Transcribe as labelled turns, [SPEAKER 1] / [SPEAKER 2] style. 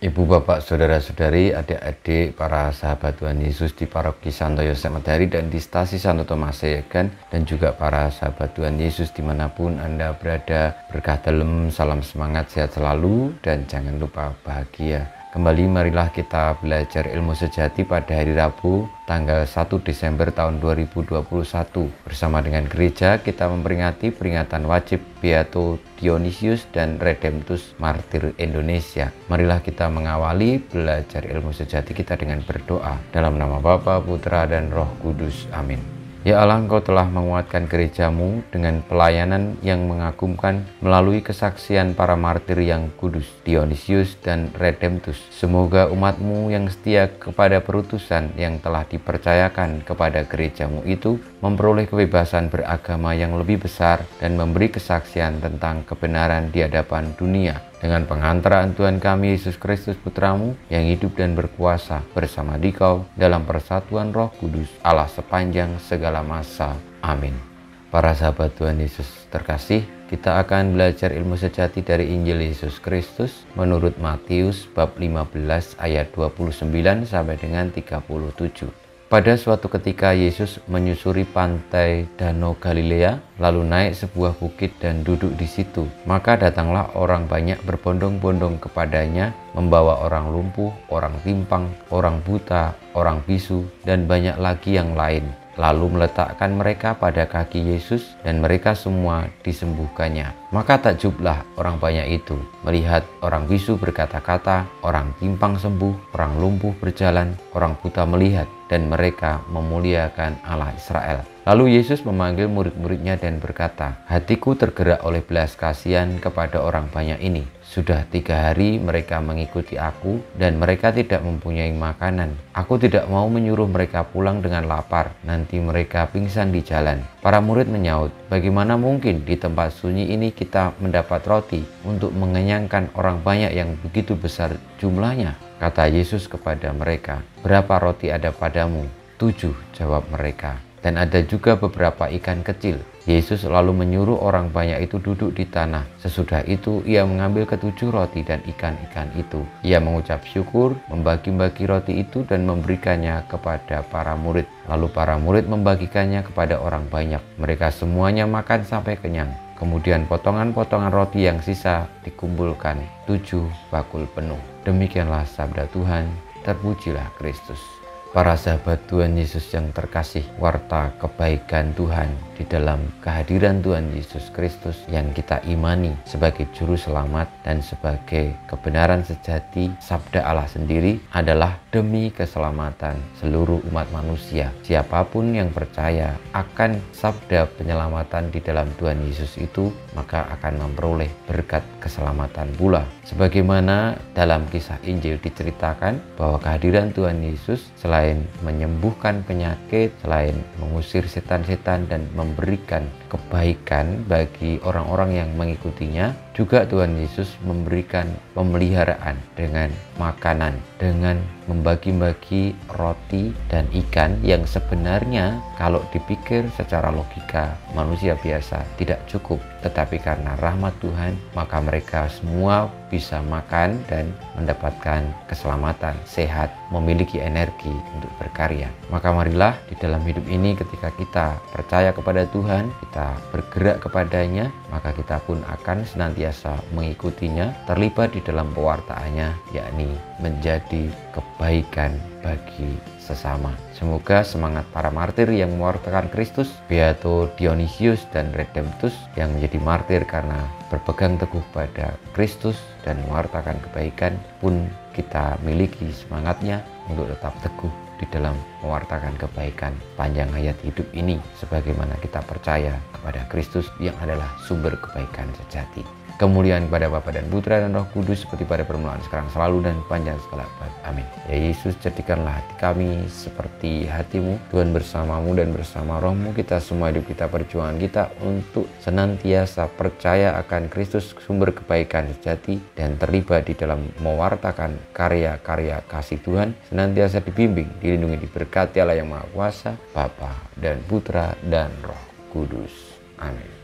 [SPEAKER 1] Ibu, bapak, saudara-saudari, adik-adik, para sahabat Tuhan Yesus di Paroki Santo Yosef Madari dan di Stasi Santo Tomas Seyegan, dan juga para sahabat Tuhan Yesus dimanapun Anda berada. Berkah dalam, salam semangat, sehat selalu, dan jangan lupa bahagia. Kembali marilah kita belajar ilmu sejati pada hari Rabu tanggal 1 Desember tahun 2021. Bersama dengan gereja kita memperingati peringatan wajib Beato Dionysius dan Redemptus Martir Indonesia. Marilah kita mengawali belajar ilmu sejati kita dengan berdoa. Dalam nama Bapa, Putra, dan Roh Kudus. Amin. Ya Allah, Engkau telah menguatkan gerejamu dengan pelayanan yang mengagumkan melalui kesaksian para martir yang kudus, Dionysius dan Redemptus. Semoga umatmu yang setia kepada perutusan yang telah dipercayakan kepada gerejamu itu memperoleh kebebasan beragama yang lebih besar dan memberi kesaksian tentang kebenaran di hadapan dunia. Dengan pengantaraan Tuhan kami Yesus Kristus Putramu yang hidup dan berkuasa bersama Dikau dalam persatuan Roh Kudus Allah sepanjang segala masa. Amin. Para sahabat Tuhan Yesus terkasih, kita akan belajar ilmu sejati dari Injil Yesus Kristus menurut Matius bab 15 ayat 29 sampai dengan 37. Pada suatu ketika Yesus menyusuri pantai Danau Galilea, lalu naik sebuah bukit dan duduk di situ. Maka datanglah orang banyak berbondong-bondong kepadanya, membawa orang lumpuh, orang timpang, orang buta, orang bisu, dan banyak lagi yang lain. Lalu meletakkan mereka pada kaki Yesus dan mereka semua disembuhkannya. Maka takjublah orang banyak itu melihat orang bisu berkata-kata, orang timpang sembuh, orang lumpuh berjalan, orang buta melihat, dan mereka memuliakan Allah Israel. Lalu Yesus memanggil murid-muridnya dan berkata, "Hatiku tergerak oleh belas kasihan kepada orang banyak ini. Sudah 3 hari mereka mengikuti aku dan mereka tidak mempunyai makanan. Aku tidak mau menyuruh mereka pulang dengan lapar, nanti mereka pingsan di jalan." Para murid menyaut, "Bagaimana mungkin di tempat sunyi ini kita mendapat roti untuk mengenyangkan orang banyak yang begitu besar jumlahnya?" Kata Yesus kepada mereka, "Berapa roti ada padamu?" 7, jawab mereka. "Dan ada juga beberapa ikan kecil." Yesus lalu menyuruh orang banyak itu duduk di tanah. Sesudah itu ia mengambil ke-7 roti dan ikan-ikan itu. Ia mengucap syukur, membagi-bagi roti itu dan memberikannya kepada para murid. Lalu para murid membagikannya kepada orang banyak. Mereka semuanya makan sampai kenyang. Kemudian potongan-potongan roti yang sisa dikumpulkan 7 bakul penuh. Demikianlah sabda Tuhan, terpujilah Kristus. Para sahabat Tuhan Yesus yang terkasih, warta kebaikan Tuhan di dalam kehadiran Tuhan Yesus Kristus yang kita imani sebagai juru selamat dan sebagai kebenaran sejati sabda Allah sendiri adalah demi keselamatan seluruh umat manusia. Siapapun yang percaya akan sabda penyelamatan di dalam Tuhan Yesus itu, maka akan memperoleh berkat keselamatan pula. Sebagaimana dalam kisah Injil diceritakan bahwa kehadiran Tuhan Yesus selain menyembuhkan penyakit, selain mengusir setan-setan dan memberikan kebaikan bagi orang-orang yang mengikutinya, juga Tuhan Yesus memberikan pemeliharaan dengan makanan, dengan membagi-bagi roti dan ikan yang sebenarnya kalau dipikir secara logika manusia biasa tidak cukup. Tetapi karena rahmat Tuhan, maka mereka semua bisa makan dan mendapatkan keselamatan, sehat, memiliki energi untuk berkarya. Maka marilah di dalam hidup ini ketika kita percaya kepada Tuhan, kita bergerak kepadanya, maka kita pun akan senantiasa mengikutinya, terlibat di dalam pewartaannya, yakni menjadi kebaikan bagi sesama. Semoga semangat para martir yang mewartakan Kristus, Beato Dionysius dan Redemptus yang menjadi martir karena berpegang teguh pada Kristus dan mewartakan kebaikan, pun kita miliki semangatnya untuk tetap teguh di dalam mewartakan kebaikan panjang hayat hidup ini, sebagaimana kita percaya kepada Kristus yang adalah sumber kebaikan sejati. Kemuliaan kepada Bapa dan Putra dan Roh Kudus seperti pada permulaan, sekarang, selalu, dan panjang segala abad. Amin. Ya Yesus, jadikanlah hati kami seperti hatimu. Tuhan bersamamu dan bersama rohmu, kita semua hidup kita, perjuangan kita untuk senantiasa percaya akan Kristus sumber kebaikan sejati dan terlibat di dalam mewartakan karya-karya kasih Tuhan, senantiasa dibimbing, dilindungi, diberkati Allah yang Maha Kuasa, Bapa dan Putra dan Roh Kudus. Amin.